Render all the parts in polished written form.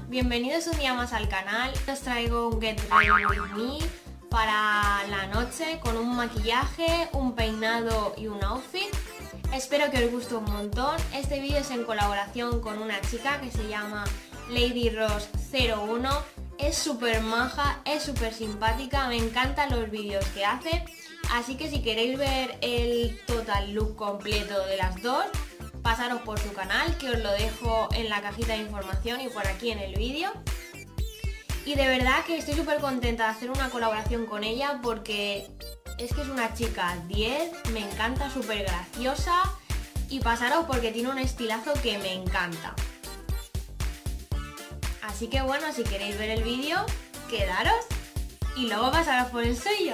Bienvenidos un día más al canal. Os traigo un Get Ready With Me para la noche con un maquillaje, un peinado y un outfit. Espero que os guste un montón. Este vídeo es en colaboración con una chica que se llama Lady Rose 01. Es súper maja, es súper simpática, me encantan los vídeos que hace. Así que si queréis ver el total look completo de las dos, pasaros por su canal, que os lo dejo en la cajita de información y por aquí en el vídeo. Y de verdad que estoy súper contenta de hacer una colaboración con ella porque es que es una chica 10, me encanta, súper graciosa, y pasaros porque tiene un estilazo que me encanta. Así que bueno, si queréis ver el vídeo, quedaros y luego pasaros por el suyo.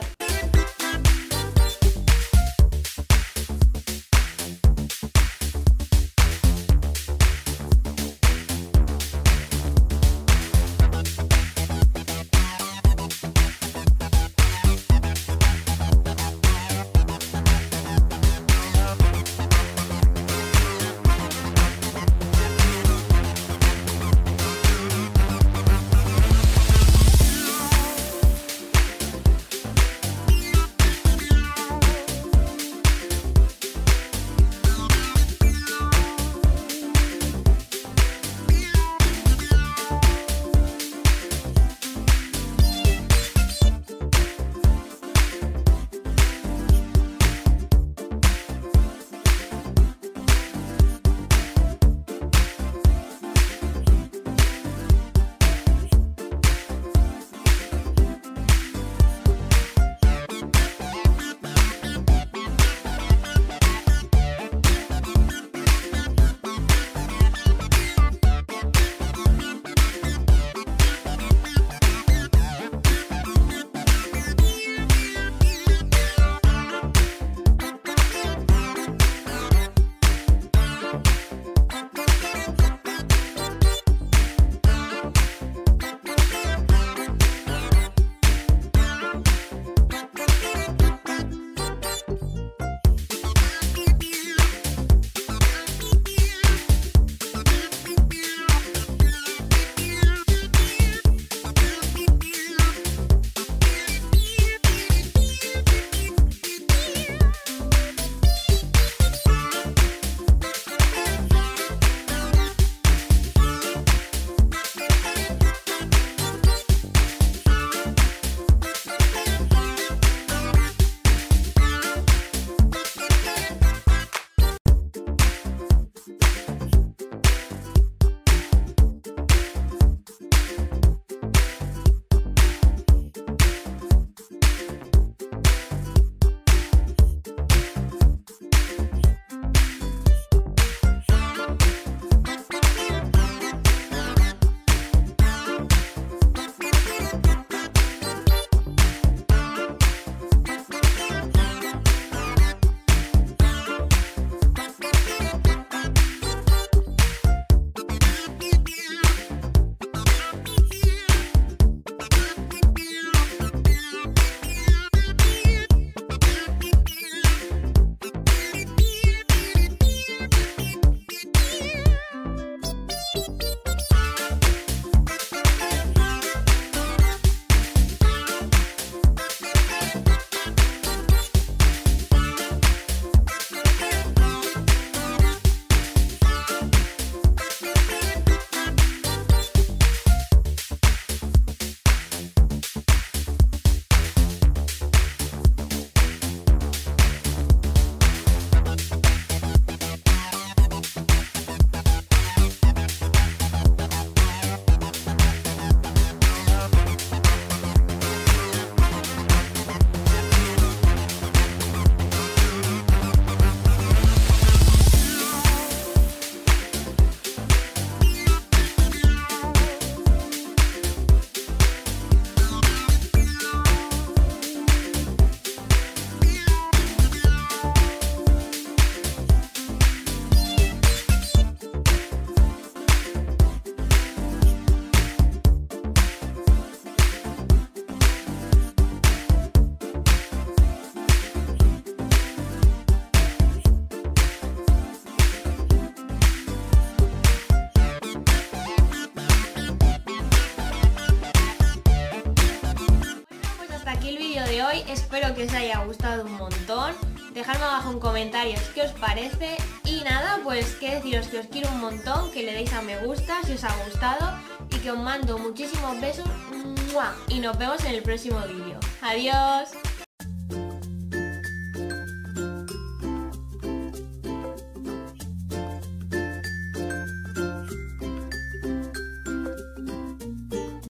hoy, espero que os haya gustado un montón. Dejadme abajo en comentarios qué os parece y nada, pues que deciros que os quiero un montón, que le deis a me gusta si os ha gustado y que os mando muchísimos besos. ¡Mua! Y nos vemos en el próximo vídeo. ¡Adiós!